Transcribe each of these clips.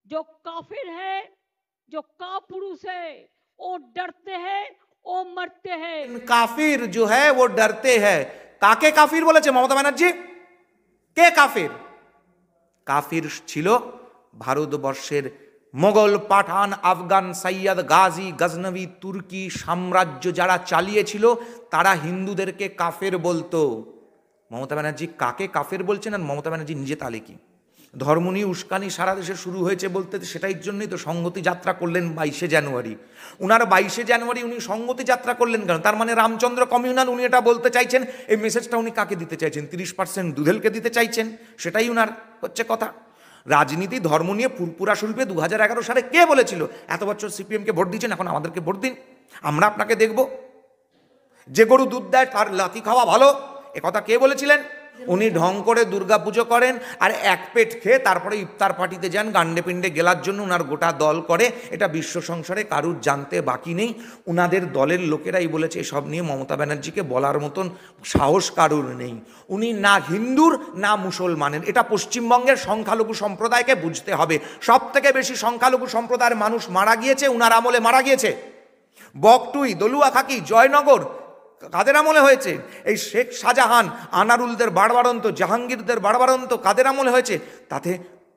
जो काफिर है, जो कापुरुष है, वो डरते हैं, वो मरते हैं। কাফির जो है वो डरते हैं। কাকে কাফির বলেছে মমতা ব্যানার্জি? কে কাফির? কাফির ছিল ভারতবর্ষের মোগল, পাঠান, আফগান, সাইয়াদ, গাজী, গজনবী, তুর্কি সাম্রাজ্য যারা চালিয়েছিল তারা হিন্দুদেরকে কাফের বলতো। মমতা ব্যানার্জি কাকে কাফের বলছেন আর মমতা ব্যানার্জি নিজে তাহলে কি? ধর্ম নিয়ে উস্কানি সারা দেশে শুরু হয়েছে বলতে, সেটাই জন্যই তো সংহতি যাত্রা করলেন 22শে জানুয়ারি। উনার 22শে জানুয়ারি উনি সংহতি যাত্রা করলেন কেন? তার মানে রামচন্দ্র কমিউনাল উনি এটা বলতে চাইছেন। এই মেসেজটা উনি কাকে দিতে চাইছেন? 30% দুধেলকে দিতে চাইছেন, সেটাই উনার হচ্ছে কথা। রাজনীতি ধর্ম নিয়ে পুরপুরা শুল্পে 2011 সালে কে বলেছিল এত বছর সিপিএমকে ভোট দিয়েছেন, এখন আমাদেরকে ভোট দিন, আমরা আপনাকে দেখব? যে গরু দুধ দেয় তার লাথি খাওয়া ভালো, একথা কে বলেছিলেন? উনি ঢং করে দুর্গাপুজো করেন আর এক পেট খেয়ে তারপরে ইফতার পার্টিতে যান গান্ডে পিণ্ডে গেলার জন্য। উনার গোটা দল করে, এটা বিশ্ব সংসারে কারুর জানতে বাকি নেই। উনাদের দলের লোকেরাই বলেছে এসব নিয়ে মমতা ব্যানার্জিকে বলার মতন সাহস কারুর নেই। উনি না হিন্দুর না মুসলমানের, এটা পশ্চিমবঙ্গের সংখ্যালঘু সম্প্রদায়কে বুঝতে হবে। সব থেকে বেশি সংখ্যালঘু সম্প্রদায়ের মানুষ মারা গিয়েছে উনার আমলে, মারা গিয়েছে। বকটুই, দলুয়াখাকি, জয়নগর কাদের আমলে হয়েছে? এই শেখ শাহজাহান, আনারুলদের বাড়বাড়ন্ত, জাহাঙ্গীরদের বাড়বাড়ন্ত কাদের আমলে হয়েছে? তাতে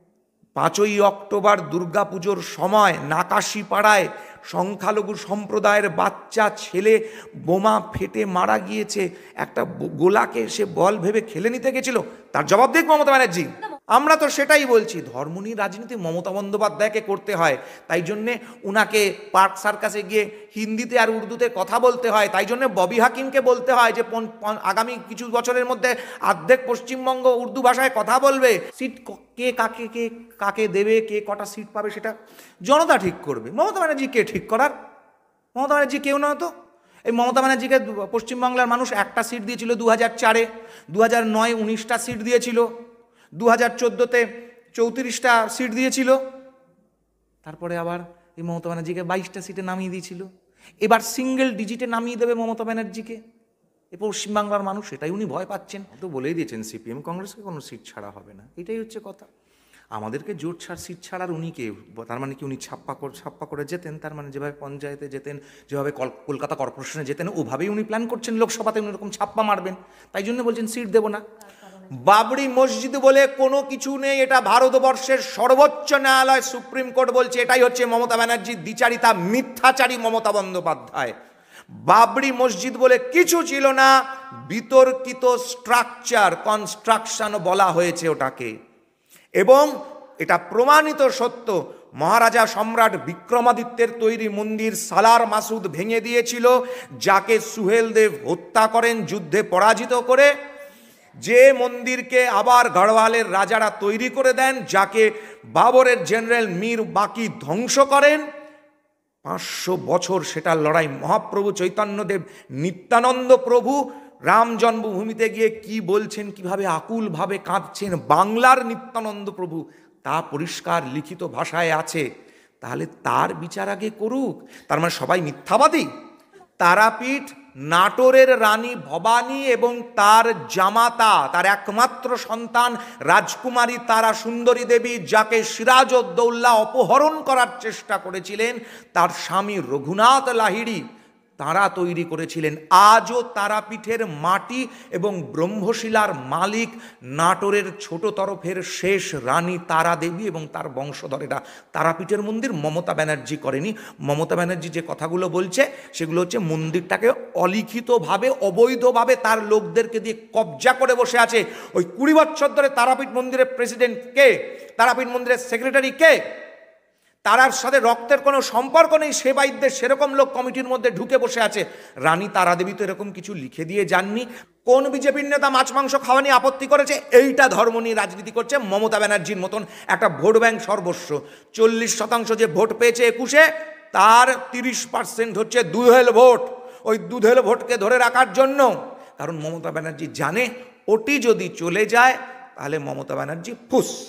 5ই অক্টোবর দুর্গাপুজোর সময় নাকাশিপাড়ায় সংখ্যালঘু সম্প্রদায়ের বাচ্চা ছেলে বোমা ফেটে মারা গিয়েছে। একটা গোলাকে সে বল ভেবে খেলে নিতে গেছিল, তার জবাব দিক মমতা ব্যানার্জি। আমরা তো সেটাই বলছি, ধর্ম নিয়ে রাজনীতি মমতা বন্দ্যোপাধ্যায়কে করতে হয়, তাই জন্যে উনাকে পার্ক সার্কাসে গিয়ে হিন্দিতে আর উর্দুতে কথা বলতে হয়, তাই জন্য ববি হাকিমকে বলতে হয় যে আগামী কিছু বছরের মধ্যে অর্ধেক পশ্চিমবঙ্গ উর্দু ভাষায় কথা বলবে। সিট কে কাকে কে কাকে দেবে, কে কটা সিট পাবে সেটা জনতা ঠিক করবে। মমতা ব্যানার্জি কে ঠিক করার? মমতা ব্যানার্জি কেউ না তো। এই মমতা ব্যানার্জিকে পশ্চিমবাংলার মানুষ একটা সিট দিয়েছিল 2004-এ, 2009 19টা সিট দিয়েছিল, 2014-তে 34টা সিট দিয়েছিল, তারপরে আবার এই মমতা ব্যানার্জিকে 22টা সিটে নামিয়ে দিয়েছিল। এবার সিঙ্গেল ডিজিটে নামিয়ে দেবে মমতা ব্যানার্জিকে এ পশ্চিমবাংলার মানুষ, সেটাই উনি ভয় পাচ্ছেন। তো বলেই দিয়েছেন সিপিএম কংগ্রেসকে কোনো সিট ছাড়া হবে না, এটাই হচ্ছে কথা। আমাদেরকে জোট ছাড় সিট ছাড়ার উনি কে? তার মানে কি উনি ছাপ্পা করে যেতেন? তার মানে যেভাবে পঞ্চায়েতে যেতেন, যেভাবে কলকাতা কর্পোরেশনে যেতেন, ওভাবেই উনি প্ল্যান করছেন লোকসভাতে উনি এরকম ছাপ্পা মারবেন, তাই জন্য বলছেন সিট দেবো না। বাবরি মসজিদ বলে কোনো কিছু নেই, এটা ভারতবর্ষের সর্বোচ্চ ন্যায়ালয় সুপ্রিম কোর্ট বলছে। এটাই হচ্ছে মমতা ব্যানার্জির দ্বিচারিতা, মিথ্যাচারী মমতা বন্দ্যোপাধ্যায়। বাবরি মসজিদ বলে কিছু ছিল না, বিতর্কিত স্ট্রাকচার, কনস্ট্রাকশন বলা হয়েছে ওটাকে, এবং এটা প্রমাণিত সত্য। মহারাজা সম্রাট বিক্রমাদিত্যের তৈরি মন্দির সালার মাসুদ ভেঙে দিয়েছিল, যাকে সুহেলদেব হত্যা করেন যুদ্ধে পরাজিত করে। যে মন্দিরকে আবার গড়ওয়ালের রাজারা তৈরি করে দেন, যাকে বাবরের জেনারেল মীর বাকি ধ্বংস করেন। 500 বছর সেটার লড়াই। মহাপ্রভু চৈতন্যদেব নিত্যানন্দ প্রভু রাম জন্মভূমিতে গিয়ে কি বলছেন, কিভাবে আকুলভাবে কাঁদছেন, বাংলার নিত্যানন্দ প্রভু, তা পরিষ্কার লিখিত ভাষায় আছে। তাহলে তার বিচার আগে করুক। তার মানে সবাই মিথ্যাবাদী? তারাপীঠ নাটোরের রানী ভবানী এবং তার জামাতা, তার একমাত্র সন্তান রাজকুমারী তারা সুন্দরী দেবী, যাকে সিরাজউদ্দৌলা অপহরণ করার চেষ্টা করেছিলেন, তার স্বামী রঘুনাথ লাহিড়ী তারা তৈরি করেছিলেন। আজও তারাপীঠের মাটি এবং ব্রহ্মশিলার মালিক নাটোরের ছোট তরফের শেষ রানী তারা দেবী এবং তার বংশধরেরা। তারাপীঠের মন্দির মমতা ব্যানার্জি করেনি। মমতা ব্যানার্জি যে কথাগুলো বলছে সেগুলো হচ্ছে মন্দিরটাকে অলিখিতভাবে অবৈধভাবে তার লোকদেরকে দিয়ে কবজা করে বসে আছে। ওই 20 বছর ধরে তারাপীঠ মন্দিরের প্রেসিডেন্ট কে? তারাপীঠ মন্দিরের সেক্রেটারি কে? তারার সাথে রক্তের কোনো সম্পর্ক নেই, সেবায়িতদের সেরকম লোক কমিটির মধ্যে ঢুকে বসে আছে। রানী তারাদেবী তো এরকম কিছু লিখে দিয়ে যাননি। কোন বিজেপির নেতা মাছ মাংস খাওয়া নিয়ে আপত্তি করেছে? এইটা ধর্ম নিয়ে রাজনীতি করছে মমতা ব্যানার্জির মতন একটা ভোট ব্যাংক সর্বস্ব। 40% যে ভোট পেয়েছে 21-এ, তার 30% হচ্ছে দুধেল ভোট। ওই দুধেল ভোটকে ধরে রাখার জন্য, কারণ মমতা ব্যানার্জি জানে ওটি যদি চলে যায় তাহলে মমতা ব্যানার্জি ফুস।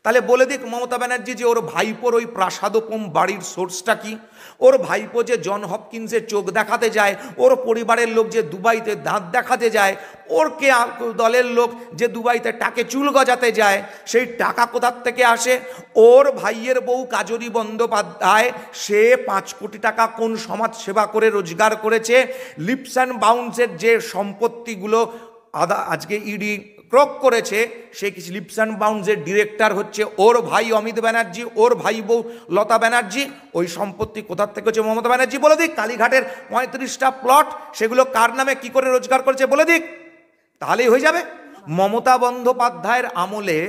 তাহলে বলে দিক মমতা ব্যানার্জি যে ওর ভাইপোর ওই প্রাসাদোপম বাড়ির সোর্সটা কি, ওর ভাইপো যে জন হপকিন্সের চোখ দেখাতে যায়, ওর পরিবারের লোক যে দুবাইতে দাঁত দেখাতে যায়, ওর কে দলের লোক যে দুবাইতে টাকে চুল গজাতে যায়, সেই টাকা কোথার থেকে আসে? ওর ভাইয়ের বউ কাজরি বন্দ্যোপাধ্যায় সে 5 কোটি টাকা কোন সমাজ সেবা করে রোজগার করেছে? লিপস অ্যান্ড বাউন্সের যে সম্পত্তিগুলো আজকে ইডি ক্রোক করেছে, সেই লিপস অ্যান্ড বাউন্সের ডিরেক্টর হচ্ছে ওর ভাই অমিত ব্যানার্জি, ওর ভাই বউ লতা ব্যানার্জি। ওই সম্পত্তি কোথার থেকে হচ্ছে মমতা ব্যানার্জি বলে দিক। কালীঘাটের 35টা প্লট সেগুলো কার নামে কি করে রোজগার করেছে বলে দিক, তাহলেই হয়ে যাবে। মমতা বন্দ্যোপাধ্যায়ের আমলে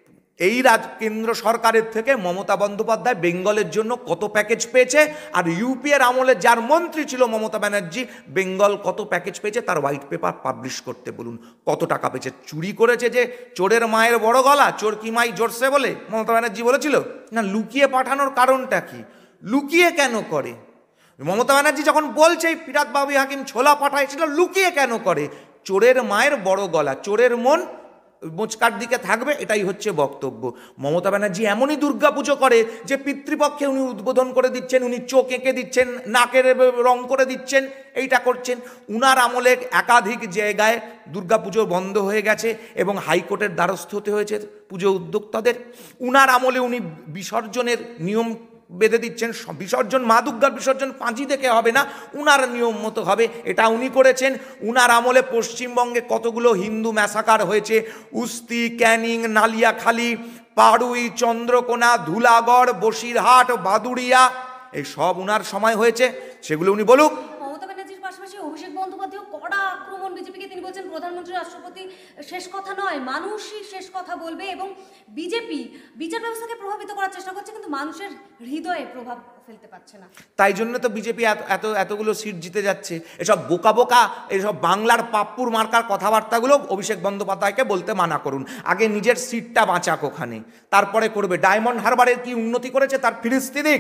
এই কেন্দ্র সরকারের থেকে মমতা বন্দ্যোপাধ্যায় বেঙ্গলের জন্য কত প্যাকেজ পেয়েছে, আর ইউপিএর আমলে যার মন্ত্রী ছিল মমতা ব্যানার্জি বেঙ্গল কত প্যাকেজ পেয়েছে তার হোয়াইট পেপার পাবলিশ করতে বলুন। কত টাকা পেয়েছে? চুরি করেছে যে চোরের মায়ের বড় গলা, চোর কি মাই জোরসে বলে মমতা ব্যানার্জি বলেছিল না? লুকিয়ে পাঠানোর কারণটা কি? লুকিয়ে কেন করে মমতা ব্যানার্জি? যখন বলছে ফিরাদ বাবু হাকিম ছোলা পাঠাইছিল, লুকিয়ে কেন করে? চোরের মায়ের বড় গলা, চোরের মন মোচকার দিকে থাকবে, এটাই হচ্ছে বক্তব্য। মমতা ব্যানার্জি এমনই দুর্গাপুজো করে যে পিতৃপক্ষে উনি উদ্বোধন করে দিচ্ছেন, উনি চোখ এঁকে দিচ্ছেন, নাকের রং করে দিচ্ছেন, এইটা করছেন। উনার আমলে একাধিক জায়গায় দুর্গাপুজো বন্ধ হয়ে গেছে এবং হাইকোর্টের দ্বারস্থ হতে হয়েছে পুজো উদ্যোক্তাদের। উনার আমলে উনি বিসর্জনের নিয়ম বেঁধে দিচ্ছেন, বিসর্জন মা দুর্গার বিসর্জন পাঁজি দেখে হবে না, উনার নিয়ম মতো হবে, এটা উনি করেছেন। উনার আমলে পশ্চিমবঙ্গে কতগুলো হিন্দু ম্যাসাকার হয়েছে, উস্তি, ক্যানিং, নালিয়াখালী, পাড়ুই, চন্দ্রকোনা, ধুলাগড়, বসিরহাট, বাদুড়িয়া, এই সব উনার সময় হয়েছে, সেগুলো উনি বলুক। মমতা ব্যানার্জির পাশাপাশি অভিষেক বন্দ্যোপাধ্যায় কড়া আক্রমণ বিজেপিকে। তিনি বলছেন প্রধানমন্ত্রী রাষ্ট্রপতি শেষ কথা নয়, মানুষই শেষ কথা বলবে, এবং বিজেপি বিচার ব্যবস্থাকে প্রভাবিত করার চেষ্টা করছে কিন্তু মানুষের হৃদয়ে প্রভাব ফেলতে পারছে না। তাই জন্য তো বিজেপি এতগুলো সিট জিতে যাচ্ছে। এসব বোকা বোকা এসব বাংলার পাপ্পুর মার্কার কথাবার্তাগুলো অভিষেক বন্দ্যোপাধ্যায়কে বলতে মানা করুন। আগে নিজের সিটটা বাঁচাক ওখানে, তারপরে করবে। ডায়মন্ড হারবারের কি উন্নতি করেছে তার ফিরিস্তি দিক।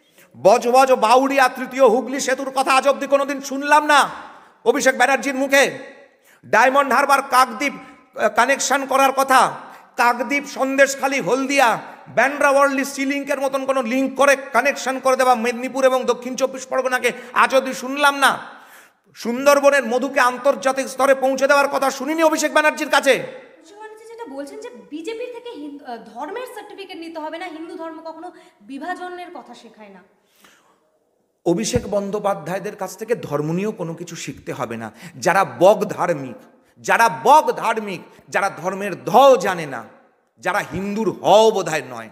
বজবজ বাউড়িয়া তৃতীয় হুগলি সেতুর কথা আজ অব্দি কোনোদিন শুনলাম না অভিষেক ব্যানার্জির মুখে। ডায়মন্ড হারবার কাকদ্বীপ কানেকশন করার কথা, কাকদ্বীপ, সন্দেশখালী, হলদিয়া, ব্যান্ড্রাওয়ার্লি সি লিঙ্কের মতন কোনো লিঙ্ক করে কানেকশন করে দেওয়া মেদিনীপুর এবং দক্ষিণ 24 পরগনাকে আজ অব্দি শুনলাম না। সুন্দরবনের মধুকে আন্তর্জাতিক স্তরে পৌঁছে দেওয়ার কথা শুনিনি অভিষেক ব্যানার্জির কাছে। যেটা বলছেন যে বিজেপির থেকে ধর্মের সার্টিফিকেট নিতে হবে না, হিন্দু ধর্ম কখনো বিভাজনের কথা শেখায় না। অভিষেক বন্দ্যোপাধ্যায়দের কাছ থেকে ধর্ম নিয়েও কোনো কিছু শিখতে হবে না। যারা বগ ধার্মিক, যারা বগ ধার্মিক, যারা ধর্মের ধও জানে না, যারা হিন্দুর হও বোধহয় নয়।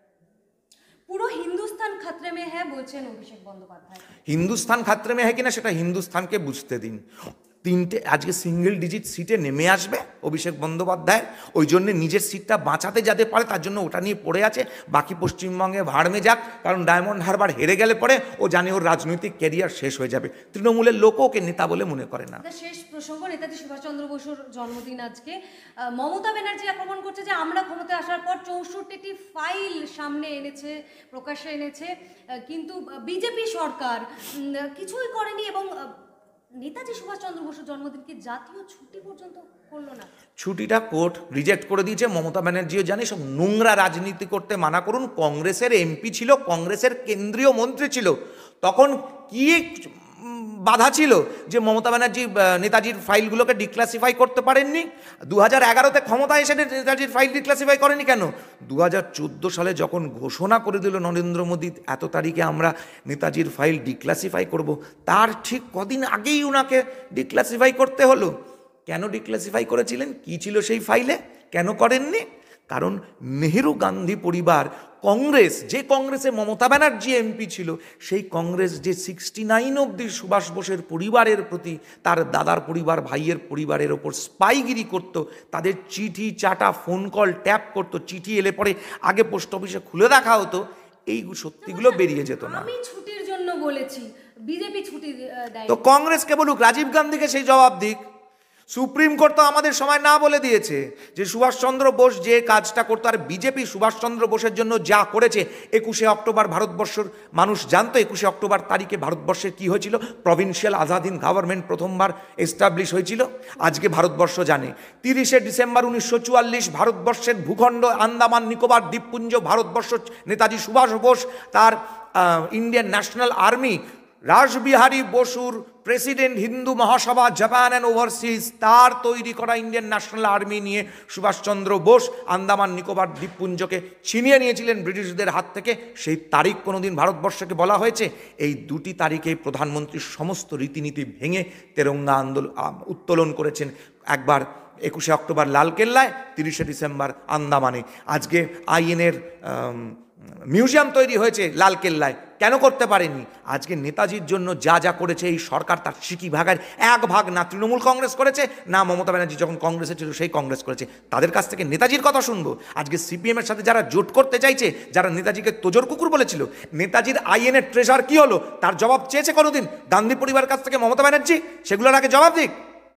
পুরো হিন্দুস্তান খাতরে মে হ্যাঁ বলছেন অভিষেক বন্দ্যোপাধ্যায়। হিন্দুস্তান খাতরে মে হ্যাঁ কিনা সেটা হিন্দুস্তানকে বুঝতে দিন। আজকে সিঙ্গেল ডিজিট সিটে নেমে আসবে অভিষেক বন্দ্যোপাধ্যায়, ওই জন্য নিজের সিটটা বাঁচাতে যাতে পারে তার জন্য ওটা নিয়ে পড়ে আছে। বাকি পশ্চিমবঙ্গে ভাড়মে যাক, কারণ ডায়মন্ড হারবার হেরে গেলে পরে ও জানে ওর রাজনৈতিক ক্যারিয়ার শেষ হয়ে যাবে। তৃণমূলের লোকও ওকে নেতা বলে মনে করে না। শেষ প্রসঙ্গ, নেতাজি সুভাষচন্দ্র বসুর জন্মদিন আজকে। মমতা ব্যানার্জি আক্রমণ করছে যে আমরা ক্ষমতায় আসার পর 64টি ফাইল সামনে এনেছে, প্রকাশ্যে এনেছে, কিন্তু বিজেপি সরকার কিছুই করেনি এবং নেতাজি সুভাষচন্দ্র বসুর জন্মদিনকে জাতীয় ছুটি পর্যন্ত করলো না। ছুটিটা কোর্ট রিজেক্ট করে দিয়েছে। মমতা ব্যানার্জিও জানে সব নোংরা রাজনীতি করতে মানা করুন। কংগ্রেসের এমপি ছিল, কংগ্রেসের কেন্দ্রীয় মন্ত্রী ছিল, তখন কি বাধা ছিল যে মমতা ব্যানার্জি নেতাজির ফাইলগুলোকে ডিক্লাসিফাই করতে পারেননি? 2011-তে ক্ষমতায় এসে নেতাজির ফাইল ডিক্লাসিফাই করেনি কেন? 2014 সালে যখন ঘোষণা করে দিল নরেন্দ্র মোদী এত তারিখে আমরা নেতাজির ফাইল ডিক্লাসিফাই করব, তার ঠিক কদিন আগেই ওনাকে ডিক্লাসিফাই করতে হলো। কেন ডিক্লাসিফাই করেছিলেন? কি ছিল সেই ফাইলে? কেন করেননি? কারণ নেহেরু গান্ধী পরিবার, কংগ্রেস, যে কংগ্রেসে মমতা ব্যানার্জি এমপি ছিল, সেই কংগ্রেস যে 69 অবধি সুভাষ বোসের পরিবারের প্রতি, তার দাদার পরিবার, ভাইয়ের পরিবারের ওপর স্পাইগিরি করত, তাদের চিঠি চাটা, ফোন কল ট্যাপ করত, চিঠি এলে পরে আগে পোস্ট অফিসে খুলে দেখা হতো, এই সত্যিগুলো বেরিয়ে যেত না। আমি ছুটির জন্য বলেছি, বিজেপি ছুটি দেয়। তো কংগ্রেসকে বলুক, রাজীব গান্ধীকে সেই জবাব দিক। সুপ্রিম কোর্ট তো আমাদের সময় না বলে দিয়েছে যে সুভাষচন্দ্র বোস যে কাজটা করতো, আর বিজেপি সুভাষচন্দ্র বোসের জন্য যা করেছে, 21শে অক্টোবর ভারতবর্ষের মানুষ জানতো 21শে অক্টোবর তারিখে ভারতবর্ষের কি হয়েছিল, প্রভিন্সিয়াল আজাদিন গভর্নমেন্ট প্রথমবার এস্টাবলিশ হয়েছিল। আজকে ভারতবর্ষ জানে 30শে ডিসেম্বর 1944 ভারতবর্ষের ভূখণ্ড আন্দামান নিকোবর দ্বীপপুঞ্জ, ভারতবর্ষ নেতাজি সুভাষ বোস তার ইন্ডিয়ান ন্যাশনাল আর্মি, রাসবিহারী বসুর president Hindu Mahasabha Japan and overseas, তার তৈরি করা ইন্ডিয়ান ন্যাশনাল আর্মি নিয়ে সুভাষচন্দ্র বোস আন্দামান নিকোবর দ্বীপপুঞ্জকে ছিনিয়ে নিয়েছিলেন ব্রিটিশদের হাত থেকে। সেই তারিখ কোনোদিন ভারতবর্ষকে বলা হয়েছে? এই দুটি তারিখে প্রধানমন্ত্রীর সমস্ত রীতিনীতি ভেঙে তেরঙ্গা উত্তোলন করেছেন, একবার 21শে অক্টোবর লালকেল্লায়, 30শে ডিসেম্বর আন্দামানে। আজকে আইএনের মিউজিয়াম তৈরি হয়েছে লালকেল্লায়, কেন করতে পারেনি? আজকে নেতাজির জন্য যা যা করেছে এই সরকার, তার সিকি ভাগের এক ভাগ না তৃণমূল কংগ্রেস করেছে, না মমতা ব্যানার্জি যখন কংগ্রেসে ছিল সেই কংগ্রেস করেছে। তাদের কাছ থেকে নেতাজির কথা শুনবো? আজকে সিপিএমের সাথে যারা জোট করতে চাইছে, যারা নেতাজিকে তোজর কুকুর বলেছিল, নেতাজির আইএনের ট্রেজার কি হলো তার জবাব চেয়েছে কোনোদিন গান্ধী পরিবারের কাছ থেকে মমতা ব্যানার্জি? সেগুলোর আগে জবাব দিক।